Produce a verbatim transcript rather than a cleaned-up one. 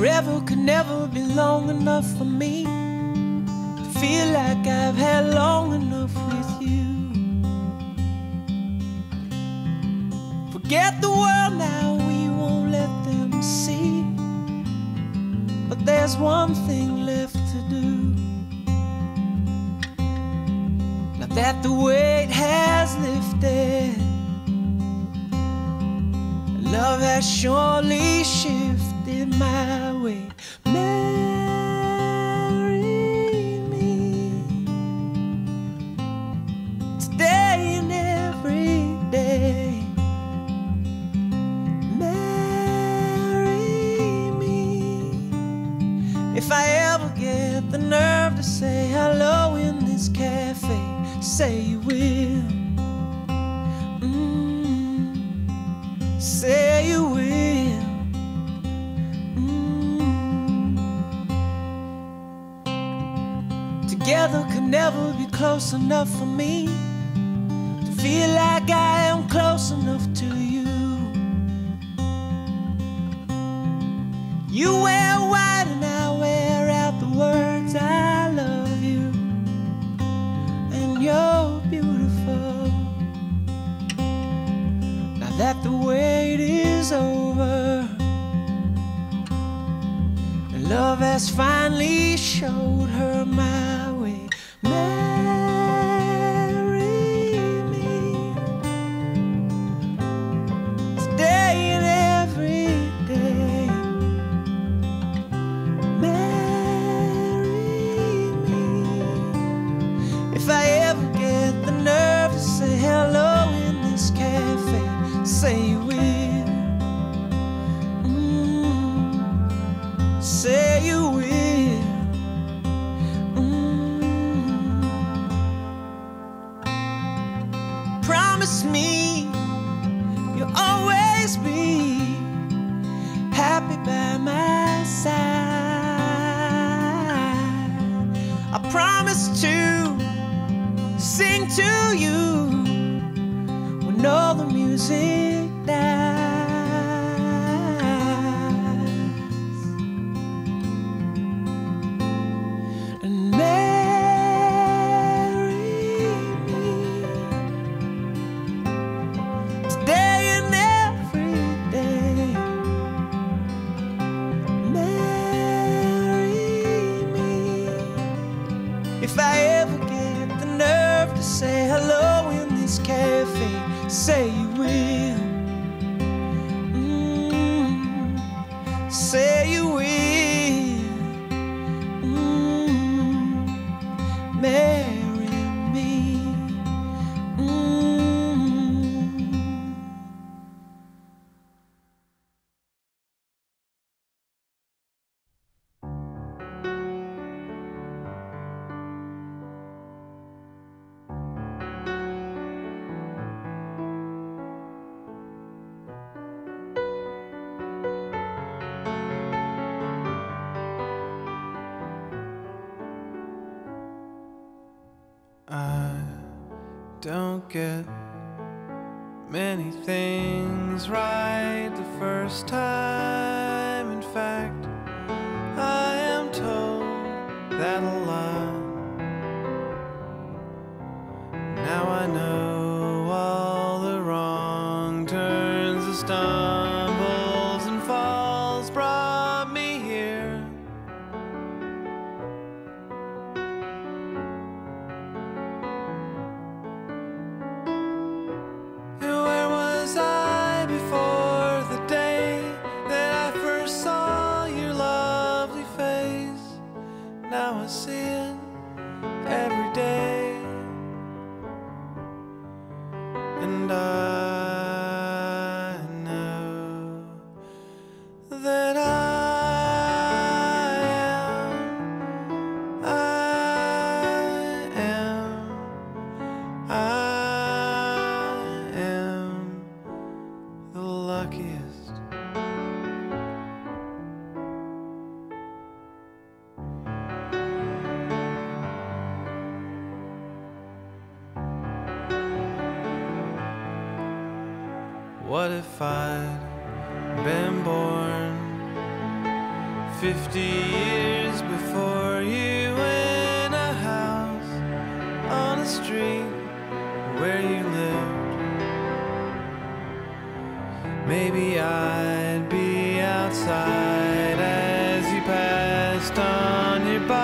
Forever could never be long enough for me to feel like I've had long enough with you. Forget the world now, we won't let them see. But there's one thing left to do. Now that the weight has lifted, love has surely shifted my way. Marry me today and every day. Marry me. If I ever get the nerve to say hello in this cafe, say you will. Say you will. Mm. Together could never be close enough for me to feel like I am close enough to you. You wear white and I wear out the words I love you, and you're beautiful. That the wait is over, and love has finally showed her my way. Marry me today and every day. Marry me. If I ever get the nerve to say hello in this cafe, say you will. Mm. Say you will. Mm. Promise me you'll always be happy by my side. I promise to sing to you when all the music dies. And marry me today and every day. Marry me. If I ever get the nerve to say hello in this cafe, say you will. Mm. Say you will. Mm. Marry me. Mm. I don't get many things right the first time. In fact, I am told that a lot. Now I know all the wrong turns, the stumbles and falls brought me here. Now I see it every day, and I know that I am, I am, I am the luckiest. What if I'd been born Fifty years before you in a house on a street where you lived. Maybe I'd be outside as you passed on your bike.